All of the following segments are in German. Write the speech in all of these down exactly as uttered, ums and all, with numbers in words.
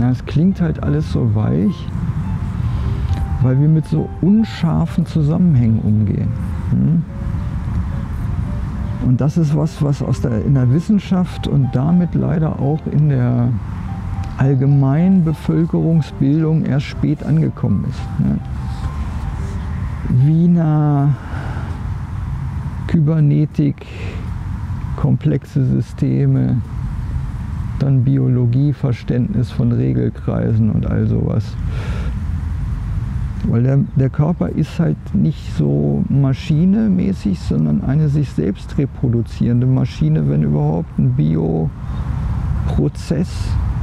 Ja, es klingt halt alles so weich, weil wir mit so unscharfen Zusammenhängen umgehen. Hm? Und das ist was, was aus der, in der Wissenschaft und damit leider auch in der allgemeinen Bevölkerungsbildung erst spät angekommen ist. Ne? Wiener Kybernetik, komplexe Systeme, dann Biologie, Verständnis von Regelkreisen und all sowas. Weil der, der Körper ist halt nicht so maschinemäßig, sondern eine sich selbst reproduzierende Maschine, wenn überhaupt, ein Bioprozess.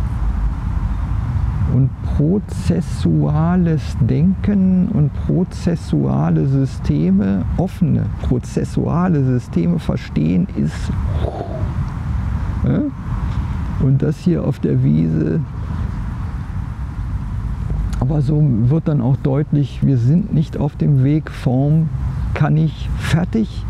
Und prozessuales Denken und prozessuale Systeme, offene prozessuale Systeme verstehen ist. Ja? Und das hier auf der Wiese. Aber so wird dann auch deutlich, wir sind nicht auf dem Weg, Form kann ich, fertig.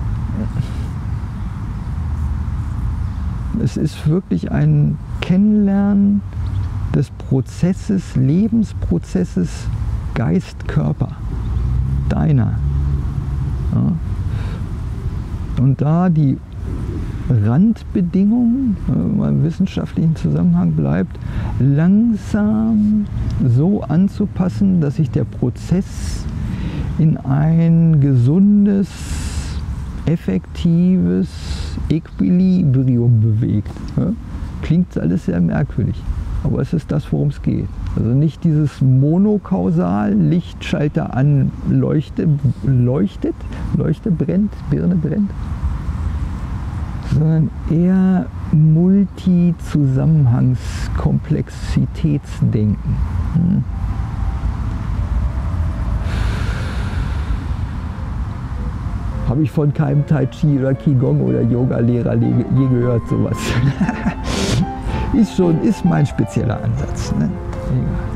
Es ist wirklich ein Kennenlernen des Prozesses, Lebensprozesses Geist, Körper, deiner. Ja. Und da die Randbedingungen, wenn man im wissenschaftlichen Zusammenhang bleibt, langsam so anzupassen, dass sich der Prozess in ein gesundes, effektives Equilibrium bewegt. Ja. Klingt alles sehr merkwürdig. Aber es ist das, worum es geht. Also nicht dieses monokausal, Lichtschalter an, Leuchte, leuchtet, Leuchte brennt, Birne brennt, sondern eher Multizusammenhangskomplexitätsdenken. Hm. Habe ich von keinem Tai Chi oder Qigong oder Yoga-Lehrer je gehört, sowas. Ist schon, ist mein spezieller Ansatz. Ne? Ja.